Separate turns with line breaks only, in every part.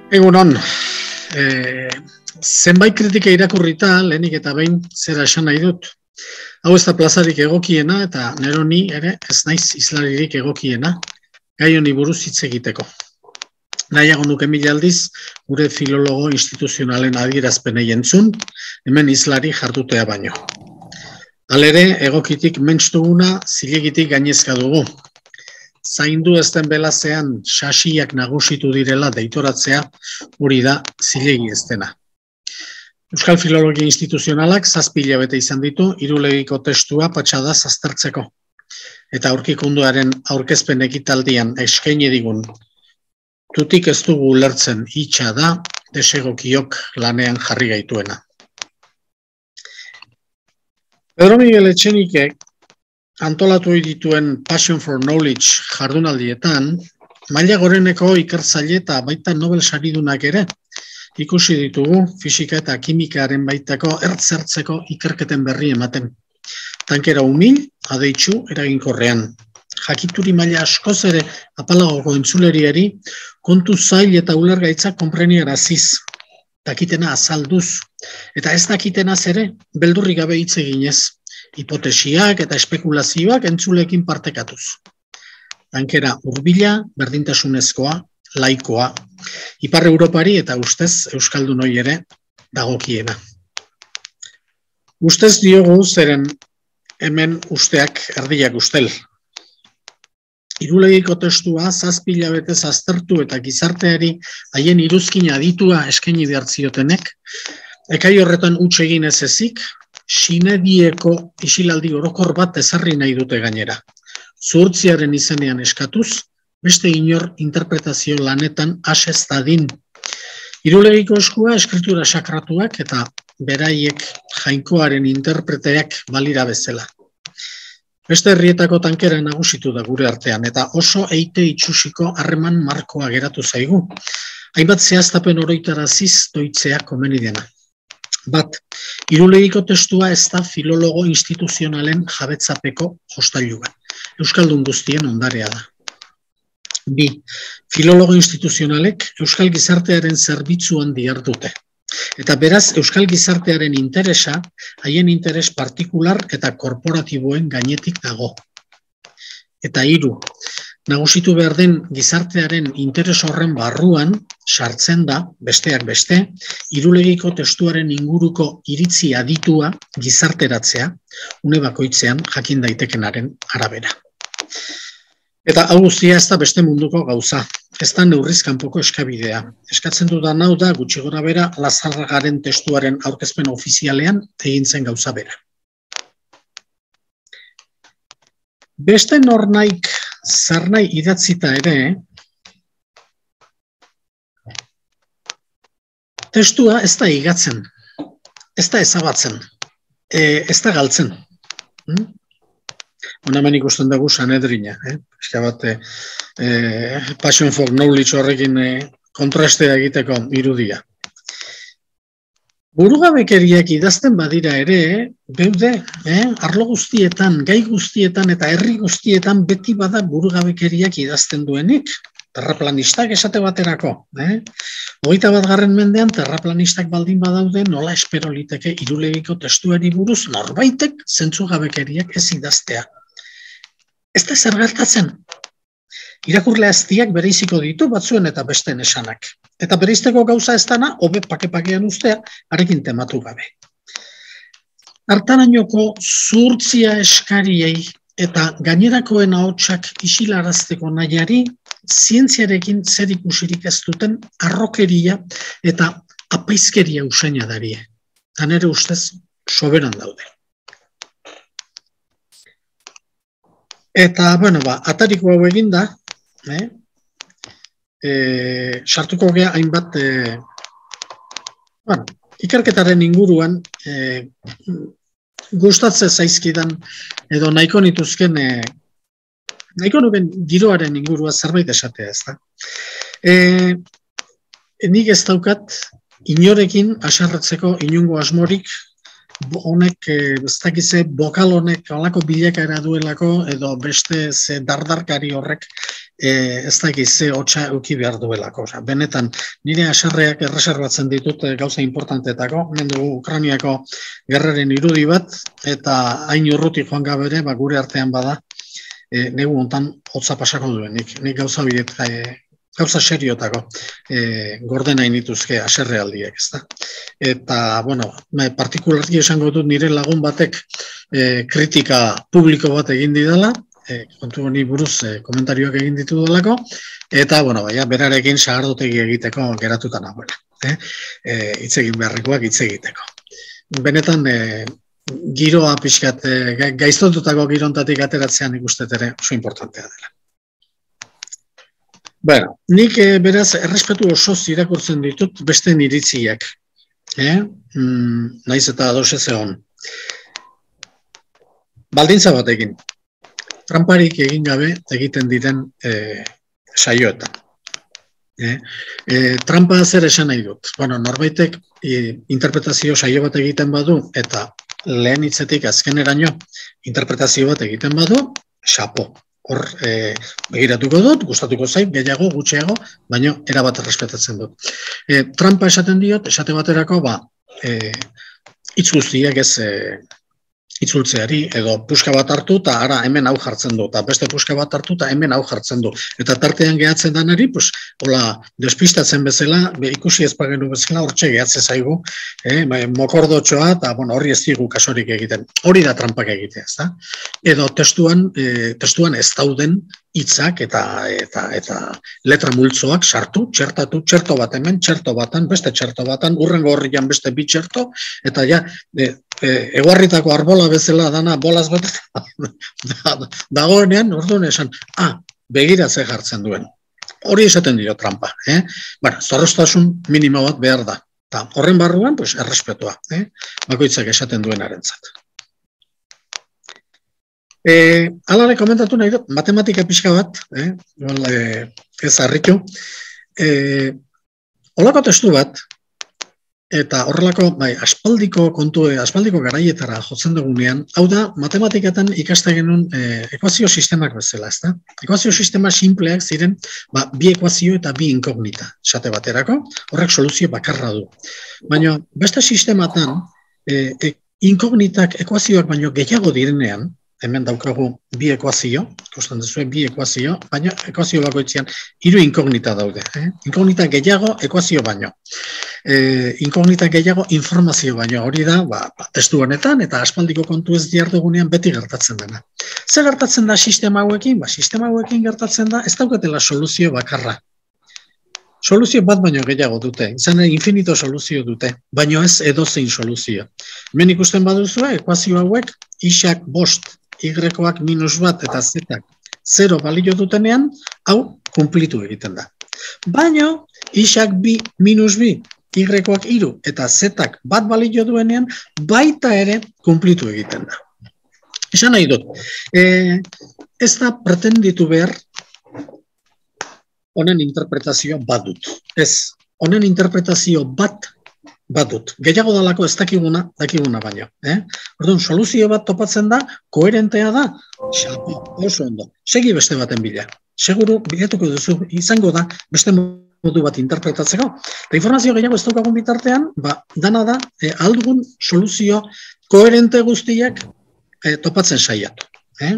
Egunon, zenbait kritika irakurrita, lehenik eta behin zera esan nahi dut. Hau ez da plazarik egokiena eta nero ni ere ez naiz islaririk egokiena, gai honi buruz hitz egiteko. Nahiago nuke mila aldiz, gure filologo instituzionalen adierazpenei entzun, hemen islari jardutea baino. Halere, egokitik mentstuguna zilegitik gainezka dugu. Zaindu ez den belazean sasiak nagusitu direla deitoratzea, hori da zilegi ez dena. Euskal Filologia Instituzionalak 7 hilabete izan ditu hirulegiko testua patxadaz aztertzeko. Eta aurkikunduaren aurkezpen ekitaldian eskaini digun tutik ez dugu ulertzen hitza da desegokiok lanean jarri gaituena. Pedro Miguel Etxenikek antolatu dituen Passion for Knowledge jardunaldietan, maila goreneko ikertzaile eta baita Nobel saridunak ere ikusi ditugu fisika eta kimikaren baitako ertzertzeko ikerketen berri ematen. Tankera umil, adeitsu, eraginkorrean. Jakituri maila askoz ere apalagoko entzuleriari kontu zail eta ulergaitzak konpreniaraziz, dakitena azalduz, eta ez dakitenaz ere beldurrik gabe hitz eginez, hipotesiak eta espekulazioak entzulekin partekatuz. Tankera hurbila, berdintasunezkoa, laikoa, Ipar Europari eta ustez Euskaldunoi ere dagokiena. Ustez diogu zeren hemen usteak erdiak ustel. Hirulegiko testua 7 hilabetez aztertu eta gizarteari haien iruzkin aditua eskaini behar ziotenek, ekai horretan huts egin ez ezik, sinedieko isilaldi orokor bat ezarri nahi dute gainera. Zuhurtziaren izenean eskatuz, beste inor interpretazio lanetan asez dadin. Hirulegiko eskua eskritura sakratuak eta beraiek jainkoaren interpreteak balira bezala. Beste herrietako tankera nagusitu da gure artean, eta oso eite itxusiko harreman markoa geratu zaigu. Hainbat zehaztapen oroitaraziz doitzea komeni dena. Bat, hirulegiko testua ez da filologo instituzionalen jabetzapeko jostailuan. Euskaldun guztien ondarea da. Bi, filologo instituzionalek euskal gizartearen zerbitzuan dihardute. Eta beraz, euskal gizartearen interesa, haien interes partikular eta korporatiboen gainetik dago. Eta 3, nagusitu behar den gizartearen interes horren barruan, sartzen da, besteak beste, hirulegiko testuaren inguruko iritzi aditua gizarteratzea, une bakoitzean jakin daitekenaren arabera. Eta hau guztia ez da beste munduko gauza, ez da neurriz kanpoko eskabidea. Eskatzen dudan hau da gutxi gora bera Lazarragaren testuaren aurkezpen ofizialean egin zen gauza bera. Beste nornaik zernai idatzita ere, testua ez da higatzen, ez da ezabatzen, ez da galtzen. Hemen ikusten dugu Sanedrina, eska bat Passion for Knowledge horrekin kontrastea egiteko irudia. Burugabekeriak idazten badira ere, beude, arlo guztietan, gai guztietan eta herri guztietan beti bada burugabekeriak idazten duenik. Terraplanistak esate baterako. 21. mendean terraplanistak baldin badaude nola espero liteke hirulegiko testuari buruz norbaitek zentzugabekeriak ez idaztea. Ez da zer gertatzen. Irakurle aztiak bereiziko ditu batzuen eta besteen esanak. Eta bereizteko gauza ez dana, hobe pake-pakean ustea, harekin tematu gabe. Hartarainoko zuhurtzia eskariei eta gainerakoen ahotsak isilarazteko nahiari, zientziarekin zer ikusirik ez duten arrokeria eta apaizkeria usaina darie. Ta nere ustez soberan daude. Eta, atariko hau eginda, sartuko gea hainbat, ikerketaren inguruan, gustatzen zaizkidan, edo nahiko nituzken, nahiko nuken giroaren ingurua zerbait esatea ez da. Nik ez daukat, inorekin asarretzeko inungo asmorik, honek, ez dakize, bokal honek alako bilakaera duelako, edo beste ze dardarkari horrek ez dakiz ze hotxa euki behar duelako. Benetan, nire haserreak erreserbatzen ditut gauza importantetako, hemen dugu Ukrainiako gerraren irudi bat, eta hain urruti joan gabere, gure artean bada, negu hontan hotza pasako duenik. Nik gauza bidet, gauza seriotako gordena inituzke haserrealdiek, ezta? Eta, bueno, partikularki esango dut nire lagun batek kritika publiko bat egin didala, kontu honi buruz komentarioak egin ditu delako, eta, bueno, berarekin sagardotegi egiteko geratuta nagoela. Hitz egin beharrekoak hitz egiteko. Benetan, giroa pixkat, gaiztotutako girontatik ateratzean ikustet ere oso importantea dela. Bueno, nik beraz errespetu osoz irakurtzen ditut beste iritziak. Naiz eta adose zegoen. Baldintza batekin. Tramparik egin gabe egiten diren saioetan. Trampa zer esan nahi dut. Bueno, norbaitek interpretazio saio bat egiten badu, eta lehen hitzetik azkeneraino interpretazio bat egiten badu, xapo. Hor begiratuko dut, gustatuko zait, gehiago, gutxiago, baina erabat errespetatzen dut. Trampa esaten diot, esate baterako, hitz guztiak ez itzultzeari, edo puska bat hartu, eta ara hemen hau jartzen du, eta beste puska bat hartu, eta hemen hau jartzen du. Eta tartean gehatzen danari, hola, despistatzen bezala, ikusi ez pagenu bezala, hortxe gehatzen zaigu, mokordotxoa, eta horri ez digu kasorik egiten. Hori da trampak egitea, ez da? Edo testuan ez dauden hitzak eta letra multzoak sartu, txertatu, txerto bat hemen, txerto batan, beste txerto batan, urrengo horrian beste bi txerto, eta ja, eguarritako arbola bezala dana bolaz bat, dagoenean, orduan esan, begira ze jartzen duen. Hori esaten dio trampa. Zorroztasun minimo bat behar da. Horren barruan, errespetua. Bakoitzak esaten duen arentzat. Alare komentatu nahi dut, matematika pixka bat, ez harritu, holako testu bat, eta horrelako, aspaldiko garaietara jotzen dugunean, hau da, matematikatan ikaste genuen ekuazio sistemak bezala, ez da? Ekuazio sistema simpleak ziren, bi ekuazio eta bi inkognita, esate baterako, horrek soluzio bakarra du. Baina, beste sistematan, inkognitak ekuazioak baino gehiago direnean, hemen daukagu bi ekuazio, ikusten duzuen bi ekuazio, baina ekuazio bakoitzean 3 inkognita daude. Inkognita gehiago ekuazio baino. Inkognita gehiago informazio baino. Hori da, testu honetan eta aspaldiko kontu ez diardugunean beti gertatzen dena. Zer gertatzen da sistema hauekin? Sistema hauekin gertatzen da, ez daukatela soluzio bakarra. Soluzio bat baino gehiago dute, izan infinito soluzio dute, baino ez edozein soluzio. Hemen ikusten baduzue, ekuazio hauek, isak 5, y-ak -1 eta z-ak 0 balio dutenean, hau kumplitu egiten da. Baino, isak 2, -2, y-ak 3 eta z-ak 1 balio duenean, baita ere kumplitu egiten da. Esan nahi dut, ez da pretenditu behar honen interpretazio badut. Ez, honen interpretazio badut. Gehiago dalako ez dakiguna baino. Orduan, soluzio bat topatzen da, koherentea da, xapo, oso ondo. Segi beste baten bila. Seguru, biletuko duzu, izango da, beste modu bat interpretatzeko. Eta informazio gehiago ez daukagun bitartean, dana da, aldugun soluzio koherente guztiak topatzen saiatu.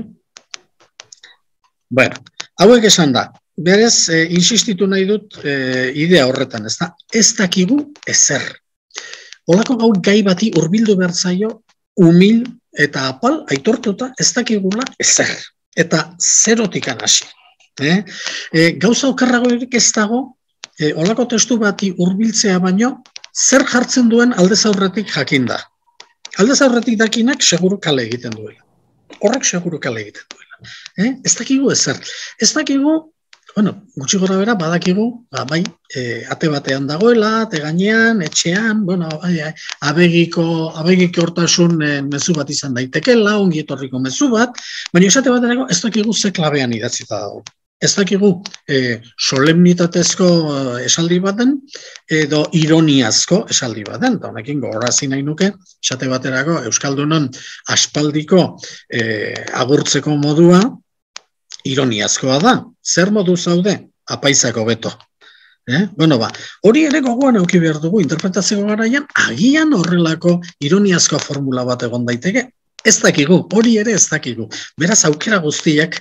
Bueno, hauek esan da, berez, insistitu nahi dut idea horretan, ez dakigu ezer. Olako gaur gai bati hurbildu behar zaio, umil eta apal, aitortuta ez dakigula ezer. Eta zerotikan hasi. Gauza okerragorik ez dago, olako testu bati hurbiltzea baino, zer jartzen duen aldez aurretik jakinda. Aldez aurretik dakinak seguru kale egiten duela. Horrek seguru kale egiten duela. Ez dakigu ezer. Ez dakigu, gutxi gora bera, badakigu, ate batean dagoela, ate gainean, etxean, abegiko hortasun mezu bat izan daitekela, ongi etorriko mezu bat, baina esate baterako ez dakigu ze klabean idatzita dago. Ez dakigu solemnitatezko esaldi baten, edo ironiazko esaldi baten, eta honekin gogorazi nahi nuke, esate baterako Euskaldunon aspaldiko agurtzeko modua, ironiazkoa da, zer modu zaude, apaizako beto. Hori ere gogoan eduki behar dugu interpretazio garaian, agian horrelako ironiazko formula bat egon daiteke, ez dakigu, hori ere ez dakigu. Beraz, aukera guztiak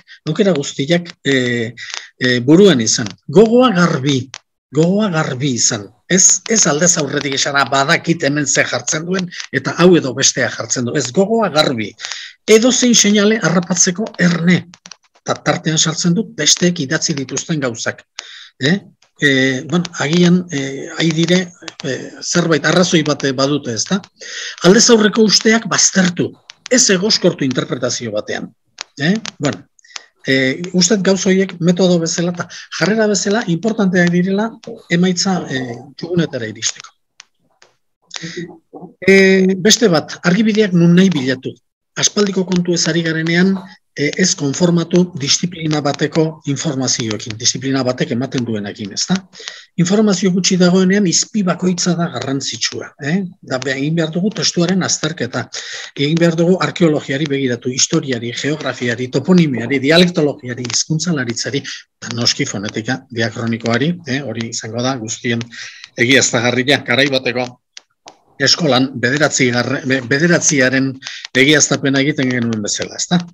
buruan izan. Gogoa garbi izan. Ez aldez aurretik esana badakit hemen ze jartzen duen, eta hau edo bestea jartzen du. Ez gogoa garbi. Edo zein seinale harrapatzeko erne. Tartean sartzen dut besteek idatzi dituzten gauzak. Agian haidire zerbait arrazoi bate badute, ez da? Aldez aurreko usteak baztertu, ez egoskortu interpretazio batean. Ustet gauzoiek metodo bezala eta jarrera bezala importanteak direla emaitza txugunetara iristeko. Beste bat, argibideak nun nahi bilatu. Aspaldiko kontu ez ari garenean ez konformatu disiplina bateko informazioekin, disiplina batek ematen duenekin, ez da? Informazio gutxi dagoenean izpi bakoitza da garrantzitsua. Egin behar dugu testuaren azterketa, egin behar dugu arkeologiari begiratu, historiari, geografiari, toponimiari, dialektologiari, hizkuntzalaritzari, eta noski fonetika diakronikoari, hori izango da guztien egiaztagarria, garai bateko eskolan bederatziaren egiaztapena egiten genuen bezala, ez da?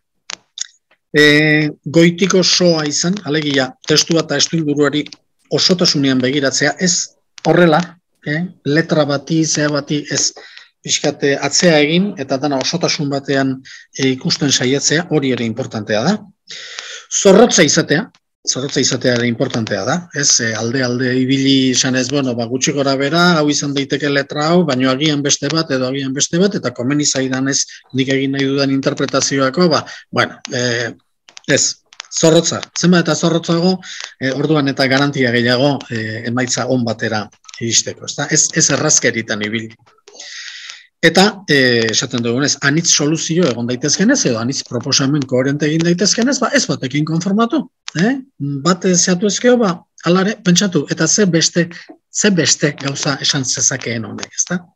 Goitiko soa izan, alegia, testua eta estuinburuari osotasunean begiratzea, ez horrela, letra bati, zea bati, ez pixkate atzea egin, eta dana osotasun batean ikusten saiatzea, hori ere importantea da. Zorrotza izatea ere importantea da, ez alde ibili izan ez, gutxi gora bera, hau izan daiteke letra hau, baino agian beste bat, eta komeni zaidan ez nik egin nahi dudan interpretazioako, ez, zorrotza, zenbat eta zorrotzago, orduan eta garantia gehiago emaitza on batera iristeko, ez errazkeritan ibili. Eta, esaten dugunez, anitz soluzio egon daitezkenez, edo anitz proposamen koherente egin daitezkenez, ez batekin konformatu. Bat zeatu ezkeo, alare, pentsatu, eta ze beste gauza esan zezakeen honek, ez da?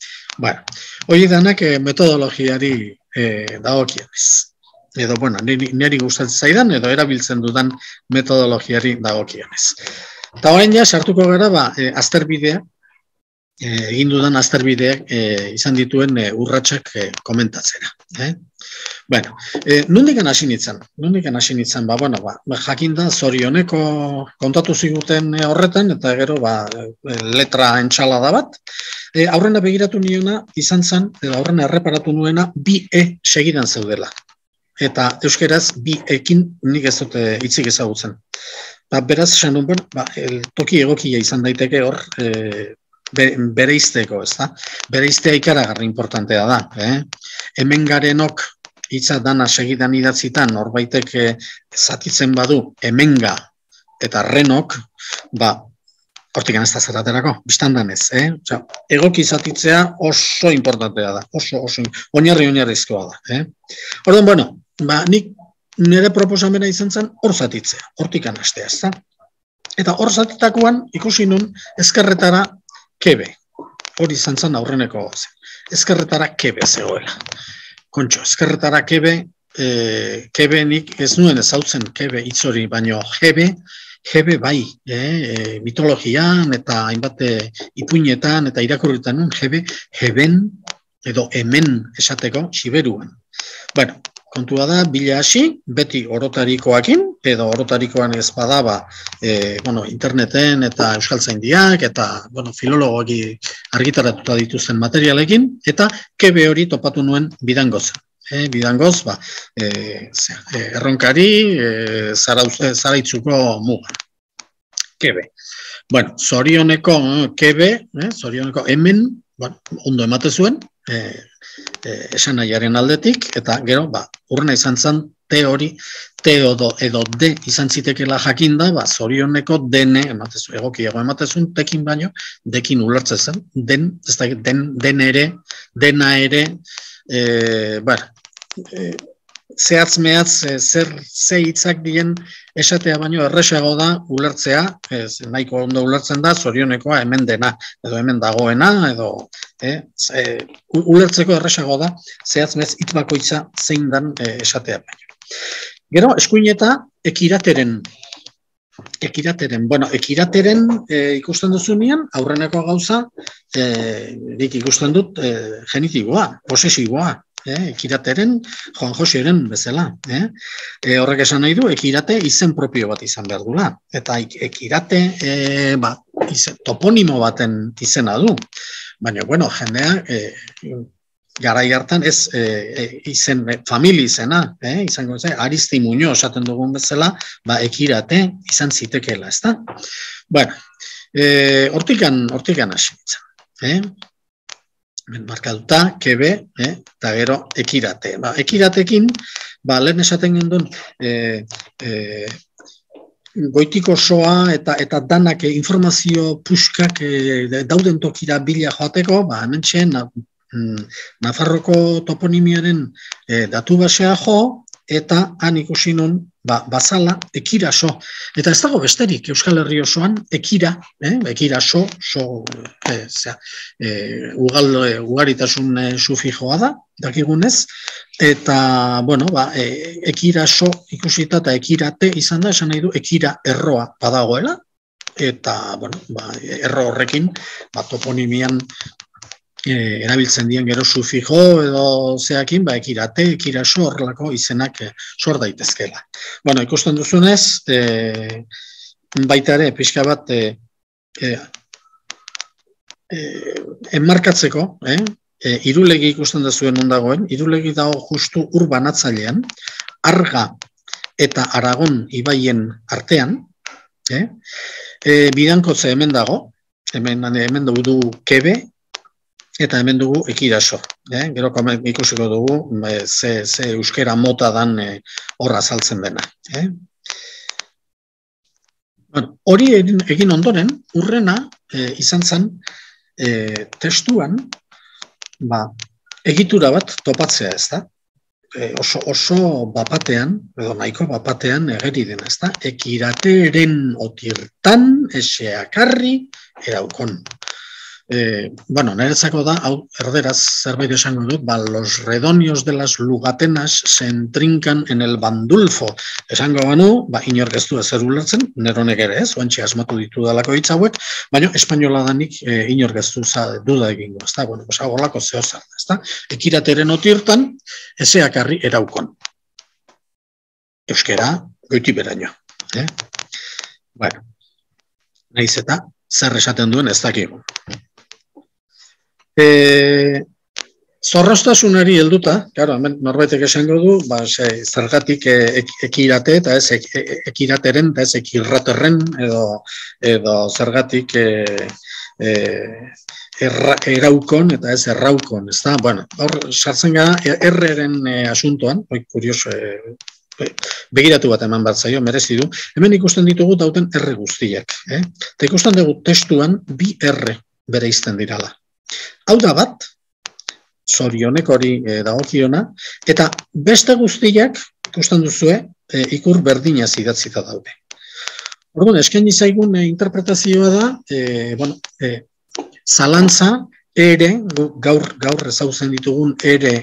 Hori danak metodologiari dagokionez. Edo, niri gustatzen zaidan, edo erabiltzen dudan metodologiari dagokionez. Eta orain ja, sartuko gara, azterbideak, egin dudan azterbideak izan dituen urratsak komentatzera. Nondikan hasi nintzen, jakinda zorioneko kontatu ziguten horretan, eta gero letra entxalada bat. Aurrena begiratu niona izan zen, edo aurrena erreparatu nuena, bi segidan zeudela. Eta euskeraz bi ekin nik ez dute hitzik ezagutzen. Beraz, esan duen, toki egokia izan daiteke hor, bereizteko, ez da? Bereiztea ikaragarri importantea da. Hemen garenok hitza dana segidan idatzitan, norbaitek zatitzen badu, hemenga eta renok, hortik ez da zeraterako, biztandan ez. Egoki zatitzea oso importantea da, oso oinarrizkoa da. Orduan, nik nire proposamena izan zen hor zatitzea, hortik hastea, ez da? Eta hor zatitakoan ikusi nun ezkerretara kebe, hori izan zen aurreneko zen. Ezkerretara kebe zegoela. Kontxo, ezkerretara kebe nik ez nuen ezautzen kebe hitzori, baino jebe bai, mitologian eta hainbat ipuinetan eta irakurritan nun, jeben edo hemen esateko siberuan. Kontua da, bila hasi, beti orotarikoakin, edo orotarikoan ez badaba interneten eta euskaltzaindiak eta filologoak argitaratuta dituzten materialekin, eta kebe hori topatu nuen bidangozen. Bidangoz, erronkari, zaraitzuko mugan. Kebe. Zorioneko kebe, zorioneko hemen, ondo emate zuen, esan nahiaren aldetik, eta gero, urrena izan zen, edo de izan zitekela jakinda, zorioneko dene, egokiago ematezun, tekin baino, dekin ulertzen zen, dena ere, zehatz mehatz, ze hitzak dien esatea baino erresago da ulertzea, nahiko ondo ulertzen da, zorionekoa hemen dena, edo hemen dagoena, edo ulertzeko erresago da, zehatz mehatz hitz bakoitza zein dan esatea baino. Gero, eskuineta ekirateren. Bueno, ekirateren ikusten duzunean, aurreneko gauza, nik ikusten dut genitiboa, posesiboa. Ekirateren, Juan Joseren bezala. Horrek esan nahi du, ekirate izen propio bat izan behar dula. Eta ekirate toponimo baten izena du. Baina, bueno, jendea, garai hartan ez izen, famili izena, izango zen, Aristi Muñoz esaten dugun bezala, ekirate izan zitekeela, ezta? Bueno, hortikan hasi nintzen. Markaduta, kebe, eta gero ekirate. Ekiratekin, lehen esaten gendun, goitik osoa eta danak informazio puskak dauden tokira bila joateko, hemen txen, Nafarroko toponimiaren datu basea jo, eta han ikusi nun, bazala, ekiraso. Eta ez dago besterik Euskal Herri osoan, ekiraso, ugaritasun sufijoa da, dakigunez, eta, bueno, ekiraso ikusita eta ekirate izan da, esan nahi du, ekira erroa badagoela, eta, bueno, erro horrekin, toponimian erabiltzen dien gero sufijo edo zeakin, ekirate, ekiraso horrelako izenak sor daitezkela. Bueno, ikusten duzunez, baita ere, pixka bat enmarkatzeko, Irulegi ikusten duzuen ondagoen, Irulegi dago justu urbanatzailean, Arga eta Aragon ibaien artean, Bidankotze hemen dago, hemen dugu kebe, eta hemen dugu ekiraso. Gero ikusiko dugu ze euskera mota dan horra azaltzen dena. Hori egin ondoren, urrena izan zen testuan egitura bat topatzea, ez da? Oso bapatean, edo nahiko bapatean egeri dena, ez da? Ekirateren otirtan eseakarri eraukon. Bueno, niretzako da, hau erderaz zerbait esango dut, los redonios de las lugatenas se entrinkan en el bandulfo. Esango banu, inork ez du ezer ulertzen, neronek ere ez, oantxe asmatu ditu dalako hitz hauek, baina espainola danik inork ez du duda egingo, ez da, bueno, agolako zehozar, ez da, ekirateren otirtan, eseakarri eraukon. Euskera, goiti beraino. Bueno, nahiz eta, zer esaten duen ez dakigu. Zorrostasunari helduta, norbaitek esango du, zergatik ekirate eta ez ekirateren eta ez ekirraterren edo zergatik eraukon eta ez erraukon, ez da? Bueno, hor sartzen gara erreren asuntoan, kurioso, begiratu bat eman bat zaio, merezi du, hemen ikusten ditugu dauten erre guztiak. Eta ikusten dugu testuan bi erre bereizten dirala. Hau da bat, zorionek hori dagokiona, eta beste guztiak, ikusten duzue, ikur berdinaz idatzita daude. Orduan, eskaini zaigun interpretazioa da, zalantza, ere, gaur ezautzen ditugun ere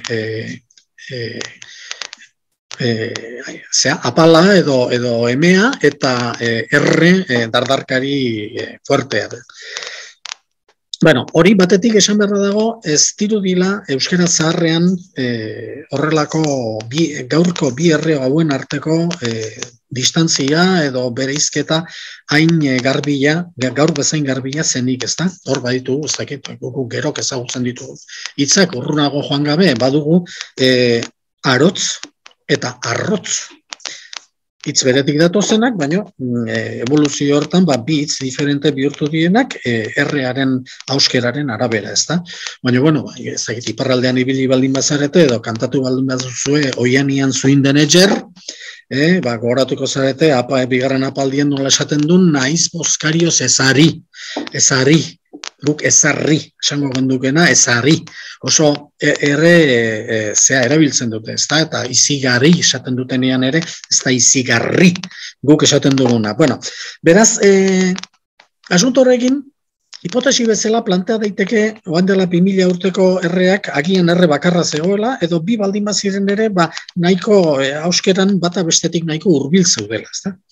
apala edo emea eta erre dardarkari fuertea. Bueno, hori batetik esan beharra dago, ez dirudila euskera zaharrean horrelako gaurko bi erre hauen arteko distantzia edo bereizketa hain garbila, gaur bezain garbila zenik, ez da? Hor baditu, ez dakit, gerok ezagutzen ditugu. Hitzak urrunago joan gabe, badugu arotz eta arrotz. Hitz beretik datozenak, baina evoluzio hortan bi hitz diferente bihurtu dienak errearen auskeraren arabera, ez da? Baina, bueno, ezagit, iparraldean ibili baldin bazarete edo kantatu baldin bazuzue oianian zuin denetxer, gogoratuko zarete, bigarren apaldien nola esaten duen, naiz bozkarioz ezari, guk ezarri, esango gendukena, ezarri. Oso erabiltzen dute, ez da, eta izigarri esaten dutenean ere, ez da izigarri guk esaten duguna. Bueno, beraz, asunto horrekin, Hipotesi bezala plantea daiteke oan dela 2000 urteko erreak agian erre bakarra zegoela, edo bi baldin baziren ere nahiko auskeran bata bestetik nahiko hurbil zeudela.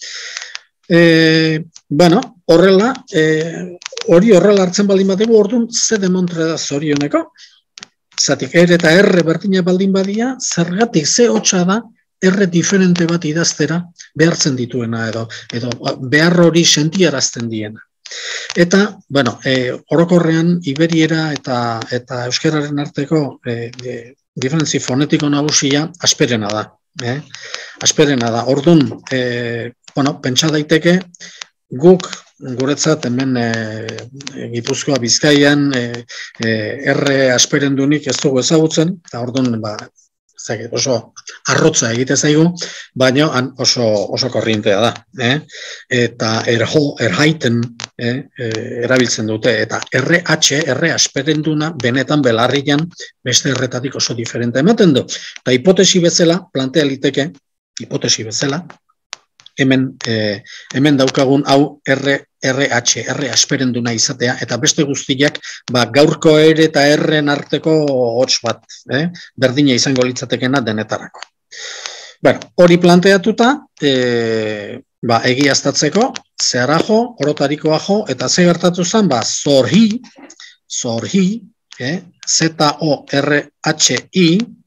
Horrela, hori horrela hartzen baldin badegu, orduan ze demontre da zorioneko, zatik eta erre berdina baldin badia, zergatik ze hotza da erre diferente bat idaztera behartzen dituena edo behar hori sentiarazten diena. Eta, orokorrean Iberiera eta euskararen arteko diferentzi fonetiko nagusia asperena da. Asperena da. Orduan, pentsa daiteke, guk guretzat hemen Gipuzkoa Bizkaian erre asperendunik ez dugu ezagutzen, eta orduan oso arrotza egite zaigu, baina oso korrientea da. Eta erhaiten erabiltzen dute, eta erre asperenduna benetan belarrian beste erretatik oso diferente ematen du. Eta hipotesi bezala, plantea liteke, hipotesi bezala, hemen daukagun hau erre asperenduna izatea, eta beste guztiak gaurko ere eta erren arteko hots bat, berdina izango litzatekena denetarako. Hori planteatuta, egiaztatzeko, zeharajo, orotariko ajo, eta ze gertatu zen, zorhi, Z-O-R-H-I,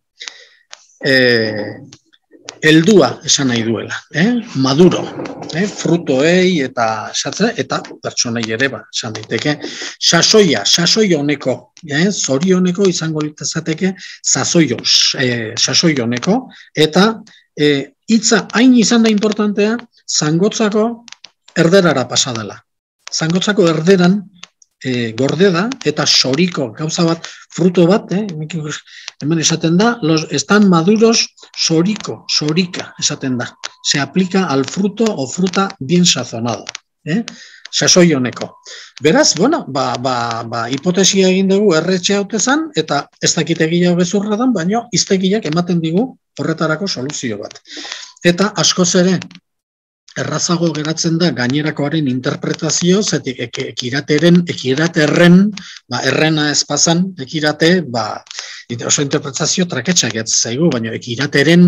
heldua esan nahi duela, maduro, frutoei eta pertsonei ere esan daiteke, sasoi honeko, zorioneko izango litzateke sasoi honeko, eta hitza hain izan da importantea, Zangotzako erderara pasadela. Zangotzako erderan gorde da, eta soriko, gauza bat, fruto bat, hemen esaten da, están maduros sorika esaten da. Se aplica al fruto o fruta bien sazonado. Sasoi honeko. Beraz, hipotesia egin dugu erretxe haute zan, eta ez dakitegia gezurra dan, baina iztegiak ematen digu horretarako soluzio bat. Eta askoz ere, errazago geratzen da gainerakoaren interpretazio, zetik ekiraterren, errena ez pasan, ekirate, oso interpretazio traketxak zaigu, baina ekirateren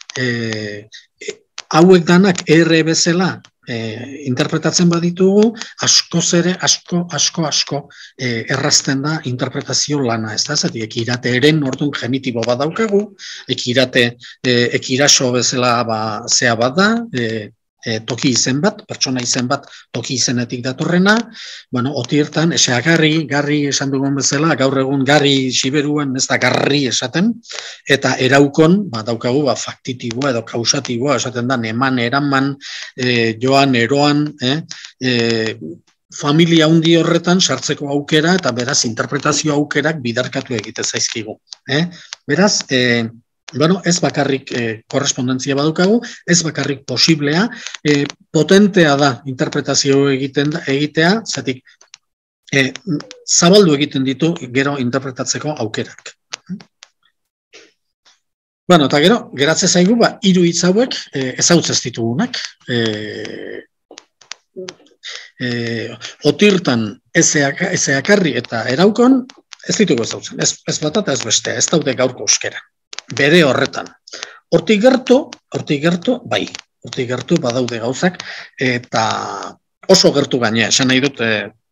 hauek danak erre bezala interpretatzen baditugu, asko errazten da interpretazio lana, ez da, zetik ekirateren orduan genitibo bat daukagu, ekiraso bezala zea bat da, toki izen bat, pertsona izen bat toki izenetik datorrena, otiertan, garri esan dugun bezala, gaur egun garri siberuan ez da garri esaten, eta eraukon, daukagu, faktitiboa edo kausatiboa, esaten da, eman, eraman, joan, eroan, familia handi horretan sartzeko aukera, eta beraz, interpretazio aukerak bidarkatu egite zaizkigu. Beraz, ez bakarrik korrespondentzia badukagu, ez bakarrik posiblea, potentea da interpretazio egitea, zatik zabaldu egiten ditu gero interpretatzeko aukerak. Eta gero, geratze zaigu, hiru hitz hauek ezagutzen ez ditugunak. Otirtan ezeakarri eta eraukon ez ditugu ezagutzen, ez bata eta ez bestea, ez daude gaurko euskera. Bere horretan. Hortik gertu, bai. Hortik gertu badaude gauzak, eta oso gertu gainea, esan nahi dut,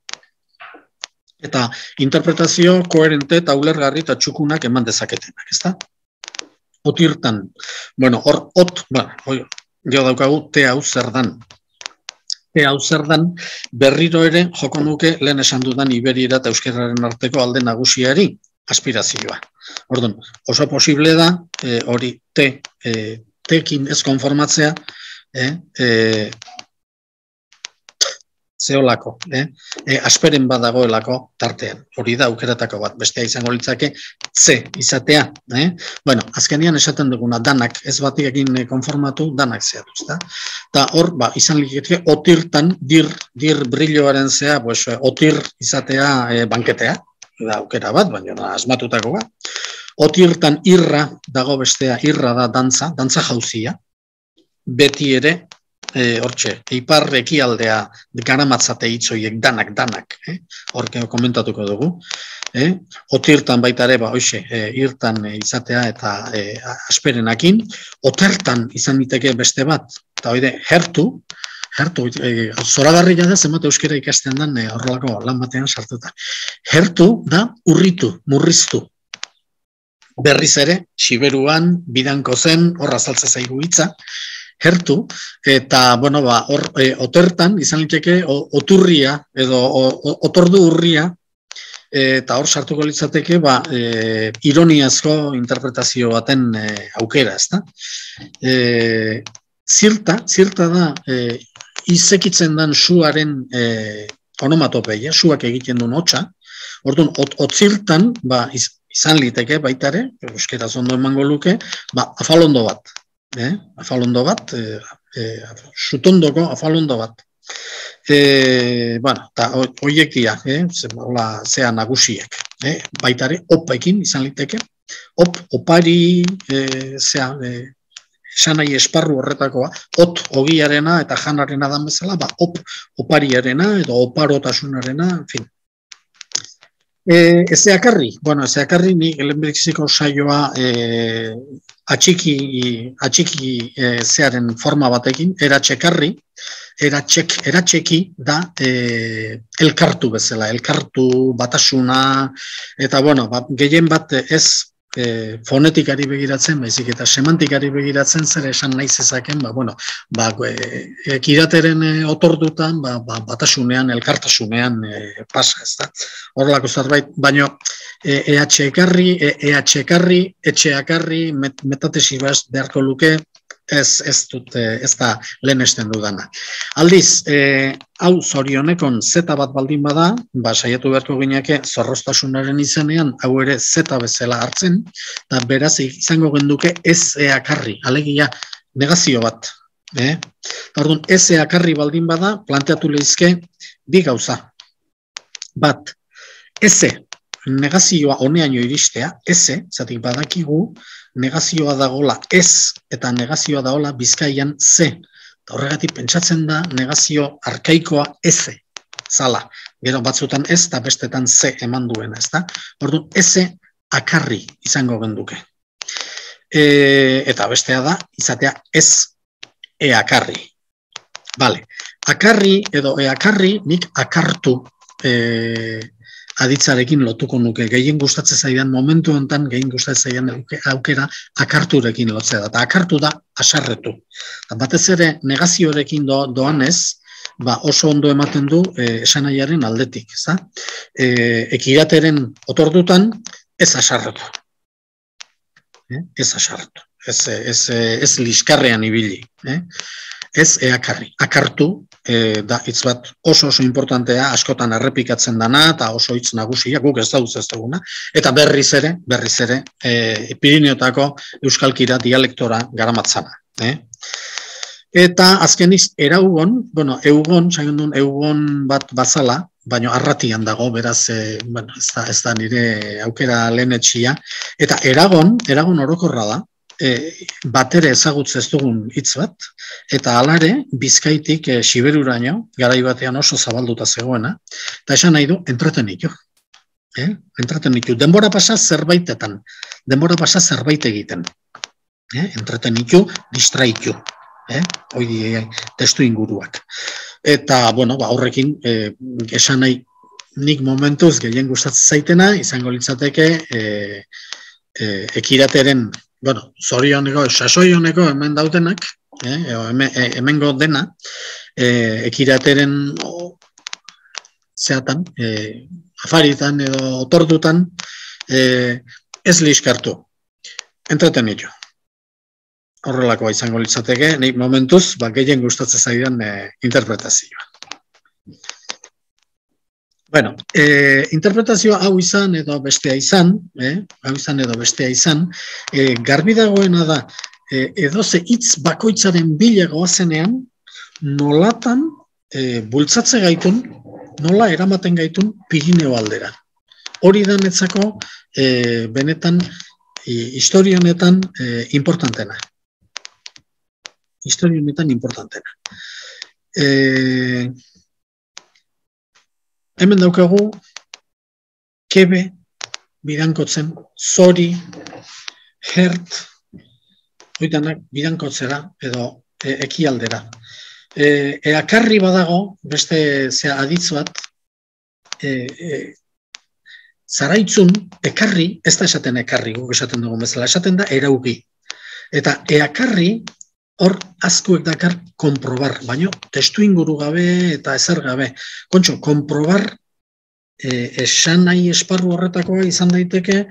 eta interpretazio koherente eta ulergarri eta txukunak eman dezaketenak, ez da? Otirtan, jo daukagu, te hau zer dan. Te hau zer dan, berriro ere, joko nuke, lehen esan dudan Iberiera eta euskararen arteko alde nagusiari, aspirazioa. Orduan, oso posible da, hori tekin ez konformatzea, zeolako, asperen badagoelako tartean. Hori da, aukeratako bat, bestea izango litzake, izatea. Azkenean esaten duguna, danak, ez batekin konformatu, danak zehatuz. Eta hor, izan liketke, otirtan, dir brilloaren zea, otir izatea banketea, da aukera bat, baina asmatutako bat. Otirtan irra dago bestea, irra da dantza jauzia, beti ere hortxe, ipar ekialdea garamatzate hitzoiek danak, hor komentatuko dugu. Otirtan baita ere, hoxe, irtan izatea eta asperenakin, otertan izan diteke beste bat, eta hoide, hertu, zoragarria da, zenbat euskera ikasten den horrelako lan batean sartuta. Hertu da urritu, murriztu. Berriz ere, Siberuan, bidanko zen, horra azaltza zaigu hitza, hertu, eta, bueno, hor, otertan, izan liteke, oturria, edo otordu urria, eta hor sartuko litzateke, ironiazko interpretazio baten aukera, ezta? Zirta da, izekitzen den suaren onomatopeia, suak egiten duen hotxa, orduan, otzirtan, izan liteke baitare, euskeraz ondo emango luke, afalondo bat. Afalondo bat, sutondoko afalondo bat. Eta horiek dira, zea nagusiek. Baitare, opekin izan liteke. Opari, zea, esan nahi esparru horretakoa, ogiarena eta janarena dan bezala, opariarena edo oparotasunarena, en fin. Ezeakarri, nik lehenbiziko saioa atxiki zearen forma batekin, eratxeki da elkartu bezala, elkartu batasuna, eta gehien bat ez fonetikari begiratzen, baizik eta semantikari begiratzen, zer esan nahi zezaken, kirateren otordutan, batasunean, elkartasunean pasa, ez da. Horrelako zerbait, baina etxeakarri, metatesi beharko luke, ez da lehenesten dudana. Aldiz, hau zorionekon zeta bat baldin bada, saiatu beharko gineake zorroztasunaren izenean, hau ere zeta bezala hartzen, eta beraz izango genduke ezeakarri, alegia negazio bat. Orduan, ezeakarri baldin bada, planteatu lehizke bi gauza. Bat, eze, negazioa honeaino iristea, eze, zatik badakigu, negazioa dagola ez eta negazioa dagola Bizkaian ze. Horregatik pentsatzen da negazio arkaikoa eze zala. Gero batzutan ez eta bestetan ze eman duena, ez da? Orduan, eze akarri izango genduke. Eta bestea da, izatea ez eakarri. Bale, akarri edo eakarri nik akartu aditzarekin lotuko nuke. Gehien gustatzen zaidan momentu honetan, gehien gustatzen zaidan aukera akarturekin lotzea da. Eta akartu da asarretu. Batez ere negazioarekin doanez, oso ondo ematen du esanaiaren aldetik. Ekirateren otordutan ez asarretu. Ez asarretu. Ez liskarrean ibili. Ez eakarri. Akartu da hitz bat oso importantea, askotan errepikatzen dana, eta oso hitz nagusia, guk ez dauz ez duguna, eta berriz ere, Pirineotako euskalkira dialektora garamatzana. Eta azkeniz, eraugon, eugon bat bazala, baina arratian dago, beraz, ez da nire aukera lehenetxia, eta eragon orokorra da, batere ezagutz ez dugun hitz bat, eta alare Bizkaitik Siberuraino, garai batean oso zabalduta zegoena, eta esan nahi du, entretenitu. Denbora pasa zerbaitetan, denbora pasa zerbait egiten. Entretenitu, distraitu. Hoi testu inguruak. Eta, horrekin, esan nahi nik momentuz gehien gustatzen zaitena, izango litzateke ekirateren zorioneko, sasoioneko hemen dautenak, hemengo dena, ekirateren zeatan, afaritan edo otordutan, ez liskartu. Entretenitu. Horrelakoa izango litzateke, nik momentuz, gehien gustatzen zaidan interpretazioa. Interpretazioa hau izan edo bestea izan, garbi dagoena da, edoze hitz bakoitzaren bila goazenean, nolatan bultzatze gaitun, nola eramaten gaitun Pirineo aldera. Hori da netzako, benetan, historia honetan importantena. historia honetan importantena. Hemen daukagu, kebe, bidankotzen, zori, hert, hoitanak bidankotzera edo ekialdera. Eakarri badago, beste aditz bat, zaraitzun ekarri, ez da esaten ekarri, guk esaten dugu bezala, esaten da eraugi. Eta eakarri, hor azkuek dakar komprobar, baino testu inguru gabe eta ezer gabe. Kontxo, komprobar esan nahi esparru horretakoa izan daiteke,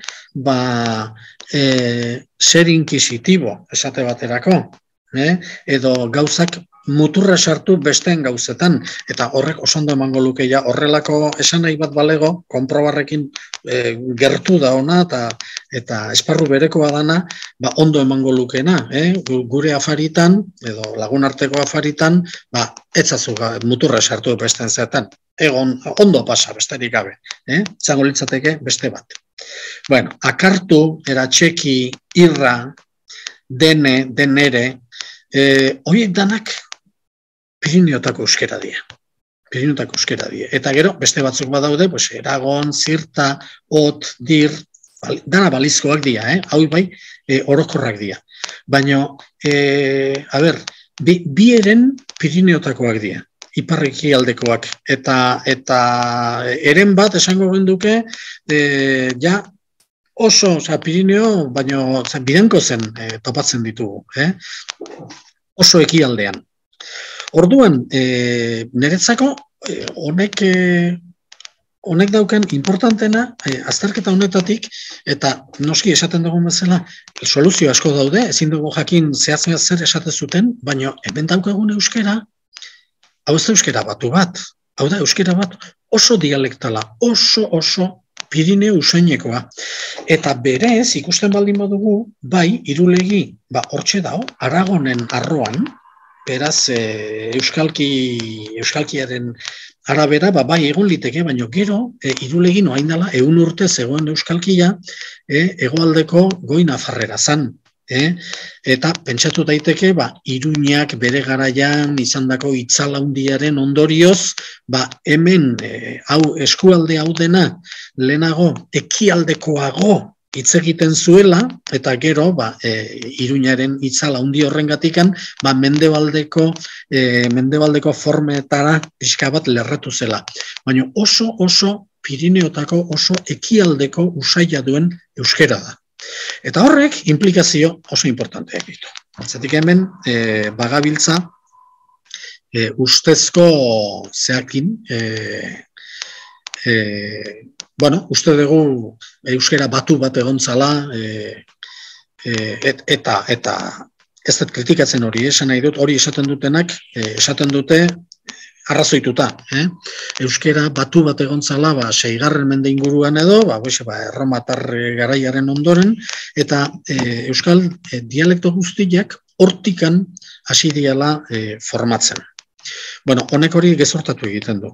ser inquisitibo, esate baterako, edo gauzak muturra sartu besteen gauzetan, eta horrek oso ondo emango lukeia, horrelako esan nahi bat balego, konprobarrekin gertu da ona, eta esparru berekoa dana, ondo emango lukena, gure afaritan, edo lagunarteko afaritan, etzazu muturra sartu besteen zetan, egon, ondo pasa, besterik gabe, zango litzateke beste bat. Bueno, akartu, eratxeki, irra, dene, denere, horiek danak Pirineotako euskera dira. Eta gero, beste batzuk badaude, eragon, zirta, ot, dir, dana balizkoak dira, hau bai, orokorrak dira. Baina, bi eren Pirineotakoak dira, iparreki aldekoak. Eta eren bat, esango genduke, oso, Pirineo, baina bidenko zen topatzen ditugu, oso ekialdean. Orduan, niretzako, honek dauken importantena, azterketa honetatik, eta noski esaten dugun bezala, soluzio asko daude, ezin dugu jakin zehazmea zer esate zuten, baina hemen daukagun euskera, hau ez da euskera batu bat, hau da euskera bat oso dialektala, oso Pirineo usainekoa. Eta berez, ikusten baldin badugu, bai, Irulegi, hortxe dago, Aragonen arroan, beraz, euskalkiaren arabera, bai egon liteke, baina gero, Irulegi noain dela, 100 urte zegoen euskalkia, hegoaldeko goi Nafarrera zan. Eta pentsatu daiteke, Iruñak bere garaian izandako itzal handiaren ondorioz, hemen hau eskualde hau dena lehenago ekialdekoago hitz egiten zuela, eta gero, Iruñaren itzal handi horrengatikan, mendebaldeko formetara pixka bat lerratu zela. Baina oso Pirineotako oso ekialdeko usaia duen euskera da. Eta horrek implikazio oso importanteak ditu. Zatik hemen, bagabiltza, ustezko zeakin, uste dugu euskera batu bat egontzala, eta ez dut kritikatzen hori, esan nahi dut, hori esaten dutenak, esaten dute arrazoituta. Euskera batu bat egontzala, 6. mende inguruan edo, erromatar garaiaren ondoren, eta euskal dialekto guztiak hortikan hasi diala formatzen. Bueno, honek hori gezortatu egiten du.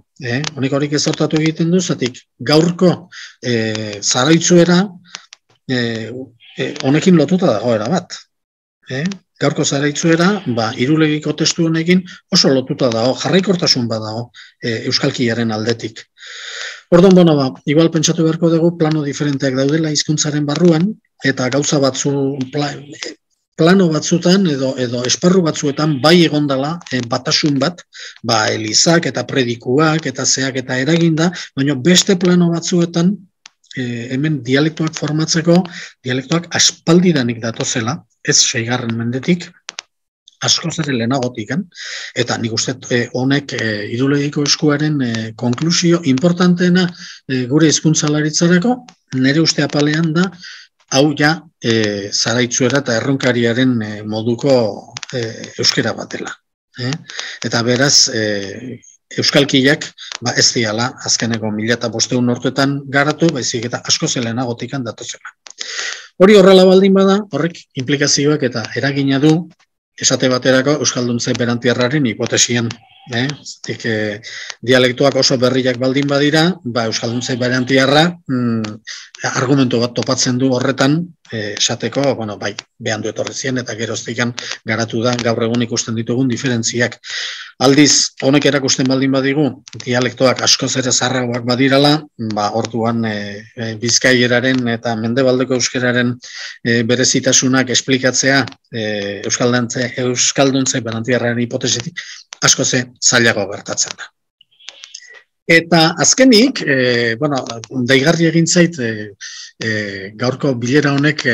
Zatik gaurko zaraitzuera honekin lotuta dagoera bat. Gaurko zaraitzuera, Irulegiko testu honekin oso lotuta dago, jarraikortasun bat dago euskalkiaren aldetik. Orduan, igual pentsatu beharko dugu plano diferenteak daudela hizkuntzaren barruan, eta gauza plano batzutan edo esparru batzuetan bai egondala batasun bat, elizak eta predikuak eta zeak eta eraginda, baina beste plano batzuetan hemen dialektoak formatzeko, dialektoak aspaldidanik datozela, ez 6. mendetik, asko zer lehenagotikan, eta nik uste honek Irulegiko eskuaren konklusio importanteena gure hizkuntzalaritzarako, nire uste apalean da, hau zaraitzuera eta erronkariaren moduko euskera batela. Eta beraz, euskalkiak ez diala azkeneko 1500 urtetan garatu, baizik eta asko zelenagotikan datozela. Hori horrela baldin bada, horrek implikazioak eta eragina du, esate baterako Euskalduntze Berantiarraren hipotesian. Dialektuak oso berriak baldin badira, Euskalduntze Berantiarra argumentu bat topatzen du horretan, esateko, bueno, bai, behandu etorri zien, eta geroztikan garatu da gaur egun ikusten ditugun diferentziak. Aldiz, honek erakusten baldin badigu, dialektoak askoz ere zaharragoak badirala, orduan bizkaieraren eta mendebaldeko euskararen berezitasunak esplikatzea euskalduntze berantiarraren hipotesitik askoz zailago gertatzen da. Eta azkenik, deigarri egin zait gaurko bilera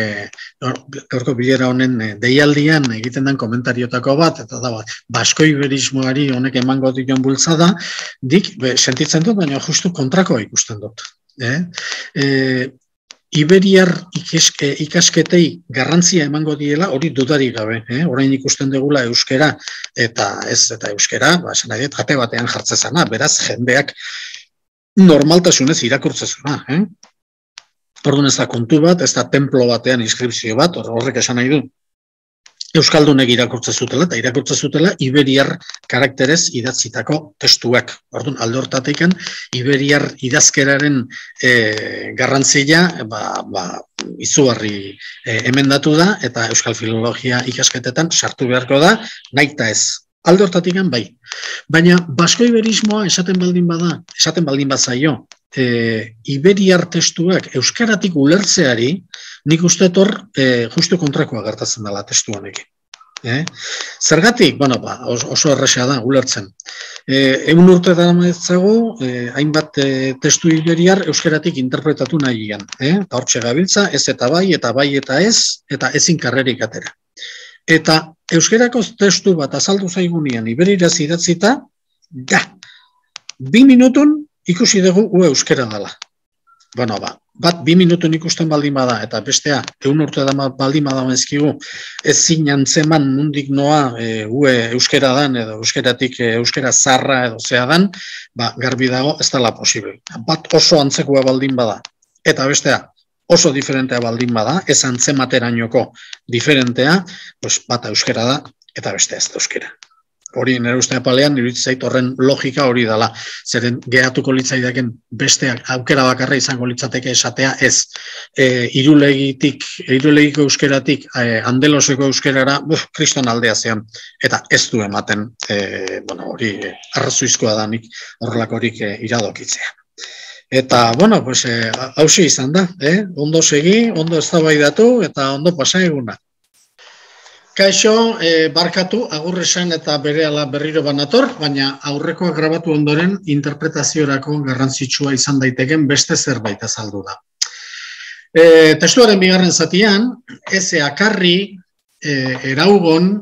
honen deialdian egiten den komentariotako bat, eta da basko-iberismoari honek emango dion bultzada, dik sentitzen dut, baina justu kontrakoa ikusten dut. Iberiar ikasketei garrantzia emango diela, hori dudarik gabe. Orain ikusten dugula euskera, eta euskera, esan nahi dut, jate batean jartzezana, beraz, jendeak normaltasunez irakurtzezuna. Orduan ez da kontu bat, ez da templo batean inskripzio bat, horrek esan nahi du. Euskaldunek irakurtze zutela, eta irakurtze zutela iberiar karakterez idatzitako testuak. Orduan, alde hortatikan, iberiar idazkeraren garrantzia izugarri emendatu da, eta euskal filologia ikasketetan sartu beharko da, nahita ez. Alde hortatikan, bai. Baina, basko-iberismoa esaten baldin bazaio, iberiar testuak euskaratik ulertzeari, nik uste justu kontrakoa gertatzen dela testu honekin. Zergatik, oso erraza da, ulertzen. 100 urte da maitzago, hainbat testu iberiar euskaratik interpretatu nahian. Eta hortxe gabiltza, ez eta bai eta ez, eta ezin karrerik atera. Eta euskarako testu bat azaldu zaigunean iberiraz idatzita, 2 minutun ikusi dugu euskara dela. Bat 2 minutun ikusten baldin bada, eta bestea 100 urte baldin bada mezkigu, ezin antzeman nundik noa euskara dan, edo euskaratik euskara zarra edo zea dan, garbi dago ez dela posible. Bat oso antzekoa baldin bada, eta bestea oso diferentea baldin bada, ez antzematerainoko diferentea, bat euskara da, eta bestea ez da euskara. Hori nire uste apalean, iruditzait horren logika hori dela. Zeren geratuko litzaidaken besteak aukera bakarra izango litzateke esatea ez. Irulegiko euskeratik Andeloseko euskerara, kriston aldea zean. Eta ez du ematen, hori arrazoizkoa da nik horrelakorik iradokitzea. Eta, hauxe izan da, ondo segi, ondo eztabaidatu eta ondo pasa eguna. Kaixo, barkatu, agur esan eta berehala berriro banator, baina aurrekoa grabatu ondoren interpretaziorako garrantzitsua izan daiteken beste zerbait azaldu da. Testuaren bigarren zatian, eze akarri, eraugon,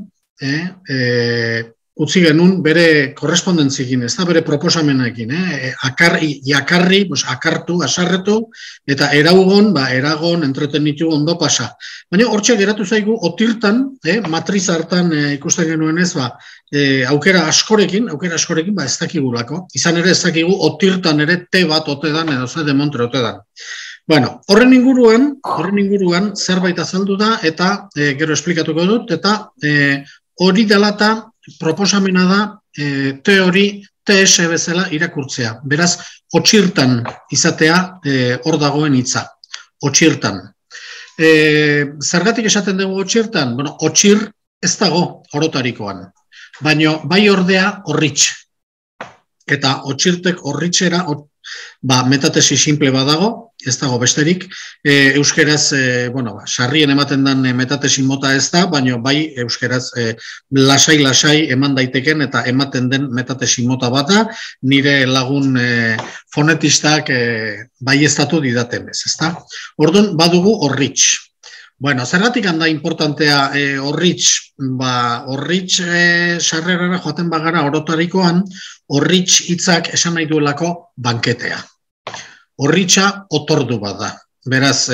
utzi genuen bere korrespondentzikin, ez da bere proposamenekin, jakarri, akartu, asarretu, eta eraugon, eragon, entretenitu, ondo pasa. Baina hortxe geratu zaigu, otirtan, matriz hartan ikusten genuen ez, aukera askorekin, ez dakigulako. Izan ere ez dakigu, otirtan ere te bat ote dan, edo ze demontre ote dan. Horren inguruan zerbait azaldu da, eta gero esplikatuko dut, eta hori delata proposamena da teori TS bezala irakurtzea. Beraz, otxirtan izatea hor dagoen hitza. Otxirtan. Zergatik esaten dugu otxirtan? Otxir ez dago orotarikoan. Baina bai ordea horritx. Eta otxirtek horritxera metatesi simple badago, ez dago besterik, euskeraz, sarrien ematen den metatesi mota ez da, baina bai euskeraz lasai eman daiteken eta ematen den metatesi mota bata, nire lagun fonetistak bai ez datu didaten ez, ez da? Orduan, badugu horritx. Zergatik handa importantea horritx, horritx sarrerara joaten bagara orotarikoan, horritx hitzak esan nahi duelako banketea. Horritxa otordu bat da. Beraz,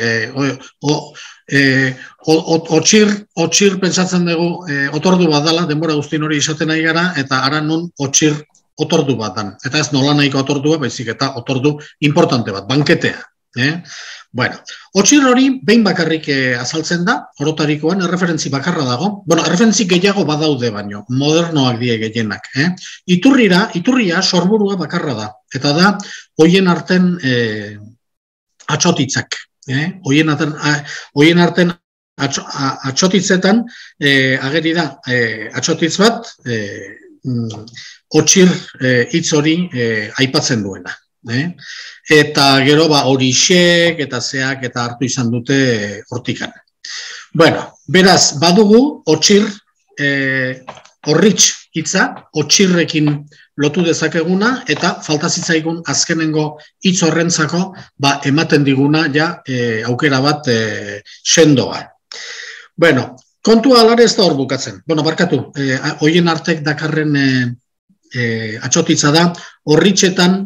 otxir pentsatzen dugu otordu bat dela, denbora guztien hori izaten nahi gara, eta ara nun otxir otordu bat dan. Eta ez nola nahiko otordua, baizik eta otordu importante bat, banketea. Otxir hori behin bakarrik azaltzen da, orotarikoan, erreferentzi bakarra dago. Erreferentzi gehiago badaude baino, modernoak die gehienak. Iturria sorburua bakarra da. Eta da, hoien arten atxotitzak. Hoien arten atxotitzetan ageri da atxotitz bat otxir hitz hori aipatzen duena. Eta gero horixek eta zeak eta hartu izan dute hortikan. Bueno, beraz, badugu otxir horritx hitza, otxirrekin lotu dezakeguna, eta falta zitzaigun azkenengo hitz horrentzako ematen diguna aukera bat sendoa. Bueno, kontua alare ez da hor bukatzen. Bueno, barkatu, hoien artek dakarren atxotitza da, horritxetan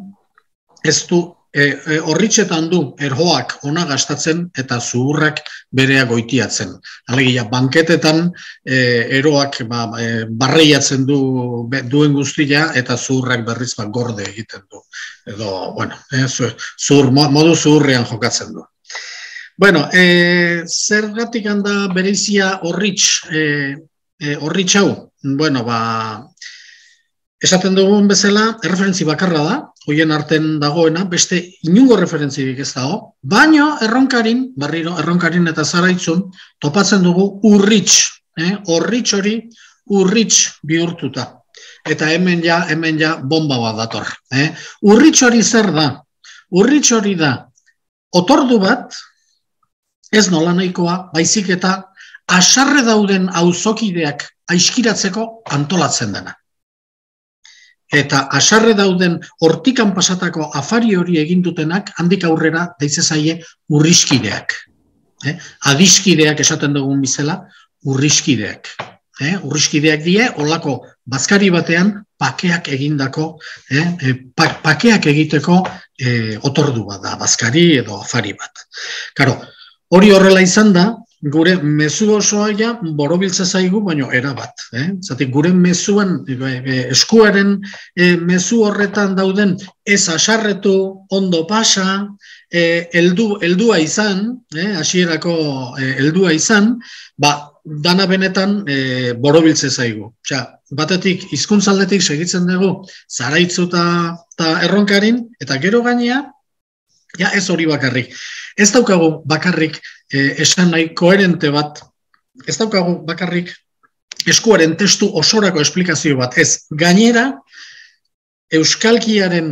horritxetan du erhoak ona gastatzen eta zuhurrak berea goitiatzen. Alegia, banketetan eroak barreiatzen duen guztia eta zuhurrak berriz gorde egiten du. Edo, bueno, modu zuhurrean jokatzen du. Bueno, zergatik handa bereizia horritx hau? Bueno, esaten dugun bezala, erreferentzi bakarra da, hoien arten dagoena, beste inungo referentzirik ez dago, baino erronkarin eta zaraitzun, topatzen dugu urritx, horritx hori urritx bihurtuta. Eta hemen ja bomba bat dator. Urritx hori zer da? Urritx hori da, otordu bat, ez nola nahikoa, baizik eta asarre dauden auzokideak aiskiratzeko antolatzen dena. Eta asarre dauden hortikan pasatako afari hori egindutenak handik aurrera deizezaie urriskideak. Adiskideak esaten dugun bizela, urriskideak. Urriskideak die, olako bazkari batean pakeak egindako, pakeak egiteko otordu bat da, bazkari edo afari bat. Karo, hori horrela izan da, gure mezu osoa borobiltza zaigu, baino erabat. Zatik, gure mezuan, eskuaren mezu horretan dauden ez asarretu, ondo pasa, heldua izan, hasierako heldua izan, dana benetan borobiltza zaigu. Batetik, hizkuntzaldetik segitzen dugu zaraitzu eta erronkarin, eta gero gainea, ez hori bakarrik. Ez daukagu bakarrik esan nahi koherente bat, ez daukagu bakarrik eskuaren testu osorako esplikazio bat. Ez, gainera, euskalkiaren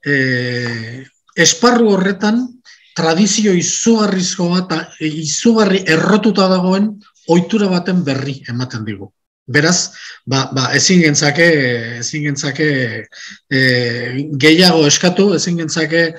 esparru horretan tradizio izugarrizko bat, izugarri errotuta dagoen ohitura baten berri ematen digu. Beraz, ezin gentzake gehiago eskatu, ezin gentzake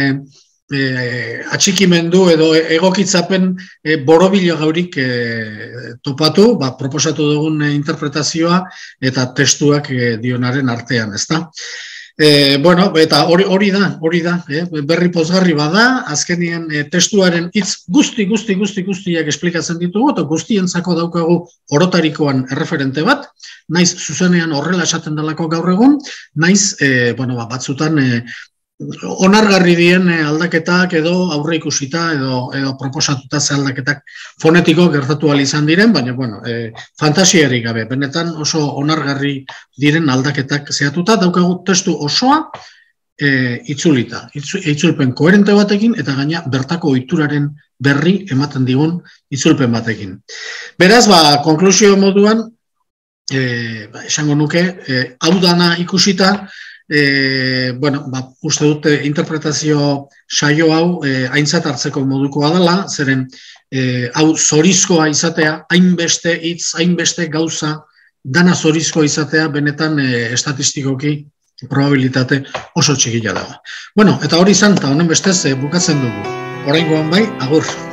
atxikimendu edo egokitzapen borobilo gaurik topatu, proposatu dugun interpretazioa eta testuak dionaren artean, ezta? Bueno, eta hori da, berri pozgarri bada, azkenien testuaren hitz guztiak esplikatzen ditugu, eta guztientzako daukagu orotarikoan erreferente bat, naiz zuzenean horrela esaten delako gaur egun, naiz batzutan onargarri dien aldaketak edo aurre ikusita edo proposatuta ze aldaketak fonetiko gertatu ahal izan diren, baina fantasiarik gabe, benetan oso onargarri diren aldaketak zehatuta, daukagu testu osoa itzulita, itzulpen koherente batekin eta gaina bertako ohituraren berri ematen digun itzulpen batekin. Beraz, konklusio moduan, esango nuke, hau dana ikusita, uste dut interpretazio saio hau aintzat hartzeko modukoa dela, zeren hau zorizkoa izatea, hainbeste hitz, hainbeste gauza, dana zorizkoa izatea, benetan estatistikoki probabilitate oso txikila dago. Bueno, eta hori izan, eta honen bestez bukatzen dugu. Oraingoan bai, agur.